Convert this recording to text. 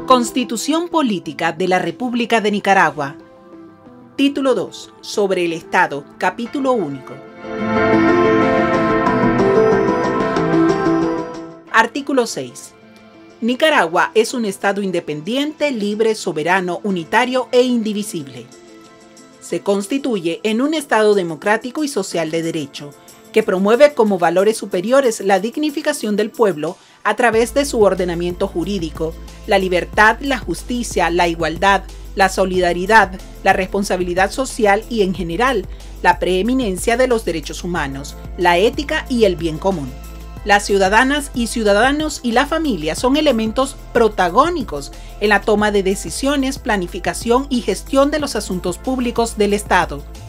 Constitución Política de la República de Nicaragua. Título 2. Sobre el Estado. Capítulo único. Artículo 6. Nicaragua es un Estado independiente, libre, soberano, unitario e indivisible. Se constituye en un Estado democrático y social de derecho, que promueve como valores superiores la dignificación del pueblo a través de su ordenamiento jurídico, la libertad, la justicia, la igualdad, la solidaridad, la responsabilidad social y, en general, la preeminencia de los derechos humanos, la ética y el bien común. Las ciudadanas y ciudadanos y la familia son elementos protagónicos en la toma de decisiones, planificación y gestión de los asuntos públicos del Estado.